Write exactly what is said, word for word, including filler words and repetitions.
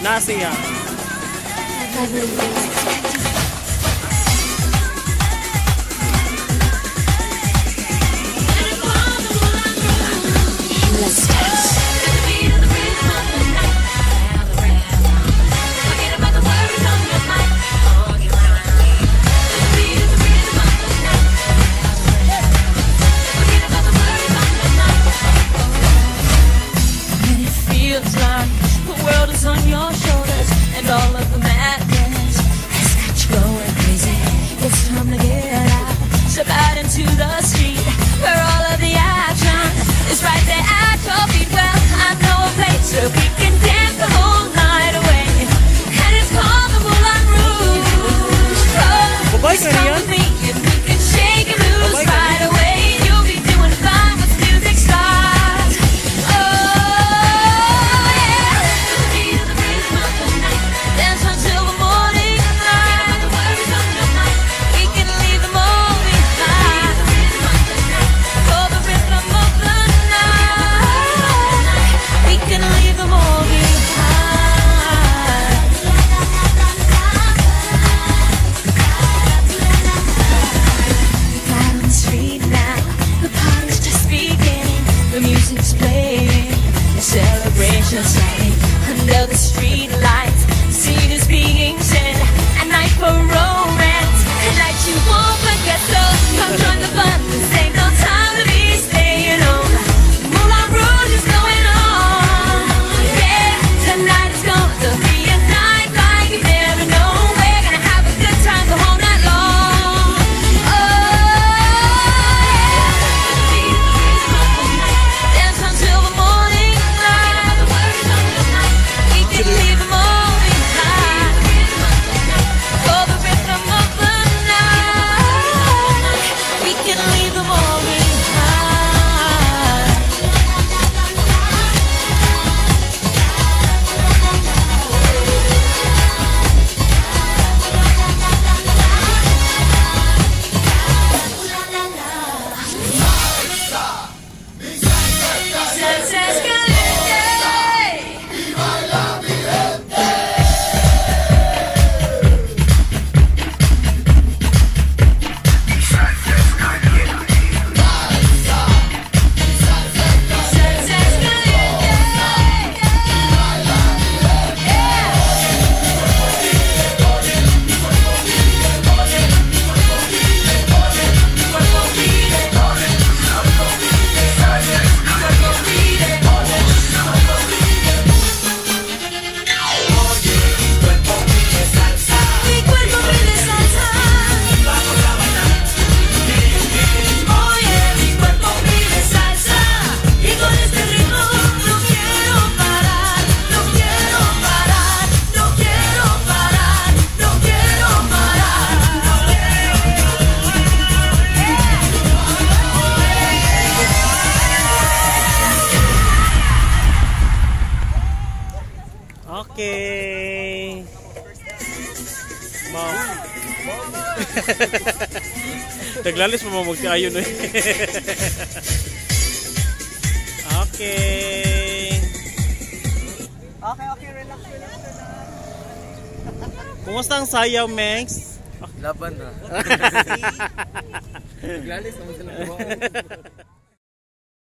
Nasiya. All of the madness has got you going crazy. It's time to get out, step out into the street where all of the action is right there at your feet. Well, I know a place where we can dance the whole night away, and it's called the Moulin Rouge. Oh, just come with me and we can shake and lose right away. You'll be doing fine once music starts. Oh yeah, the beat of the rhythm of the night. Dance until the morning light. We can leave them all behind. For the rhythm of the night, we can leave them all behind. Out on the street now, the party's just beginning. The music's playing, the celebration's starting under the street lights. Scene is being set, a night for romance, a night you won't forget. So come join the fun, this ain't no time to be staying home. Moulin Rouge is going on. Yeah, tonight is going to be a night like you've never known. We're gonna have a good time the whole night long. Oh yeah, dance until the morning light. We can leave them all. Okay. Mom. Naglalis mo mo magti-ayon eh. Okay. Okay, okay, relax, relax, relax. Kumusta ang sayaw, Max? Laban na. Naglalis naman sila.